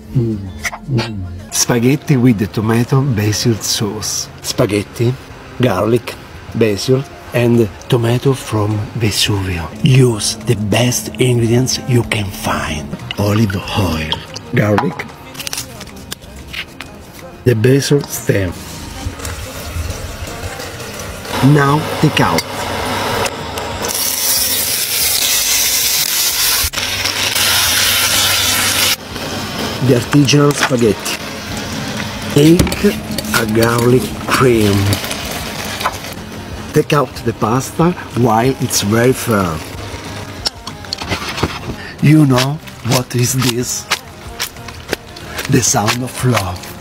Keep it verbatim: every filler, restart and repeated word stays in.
Mm. Mm. Spaghetti with the tomato basil sauce. Spaghetti, garlic, basil and tomato from Vesuvio. Use the best ingredients you can find. Olive oil, garlic, the basil stem. Now take out. The artisanal spaghetti. Take a garlic cream. Take out the pasta while it's very firm. You know what is this? The sound of love.